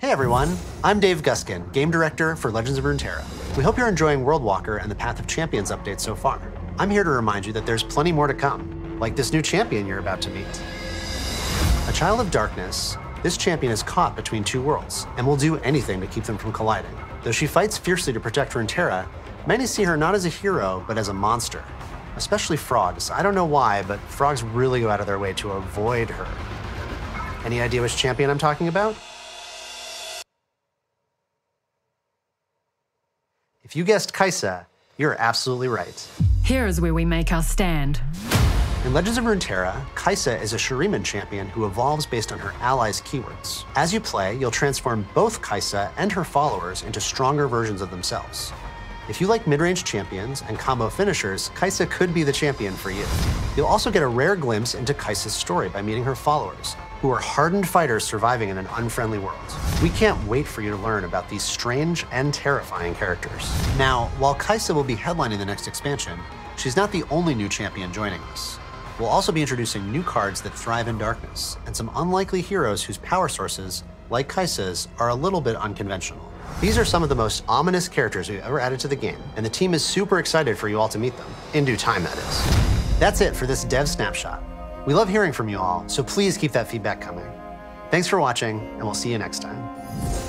Hey everyone, I'm Dave Guskin, Game Director for Legends of Runeterra. We hope you're enjoying Worldwalker and the Path of Champions updates so far. I'm here to remind you that there's plenty more to come, like this new champion you're about to meet. A child of darkness, this champion is caught between two worlds and will do anything to keep them from colliding. Though she fights fiercely to protect Runeterra, many see her not as a hero, but as a monster. Especially frogs. I don't know why, but frogs really go out of their way to avoid her. Any idea which champion I'm talking about? If you guessed Kai'Sa, you're absolutely right. Here's where we make our stand. In Legends of Runeterra, Kai'Sa is a Shuriman champion who evolves based on her allies' keywords. As you play, you'll transform both Kai'Sa and her followers into stronger versions of themselves. If you like mid-range champions and combo finishers, Kai'Sa could be the champion for you. You'll also get a rare glimpse into Kai'Sa's story by meeting her followers, who are hardened fighters surviving in an unfriendly world. We can't wait for you to learn about these strange and terrifying characters. Now, while Kai'Sa will be headlining the next expansion, she's not the only new champion joining us. We'll also be introducing new cards that thrive in darkness, and some unlikely heroes whose power sources, like Kai'Sa's, are a little bit unconventional. These are some of the most ominous characters we've ever added to the game, and the team is super excited for you all to meet them. In due time, that is. That's it for this Dev Snapshot. We love hearing from you all, so please keep that feedback coming. Thanks for watching, and we'll see you next time.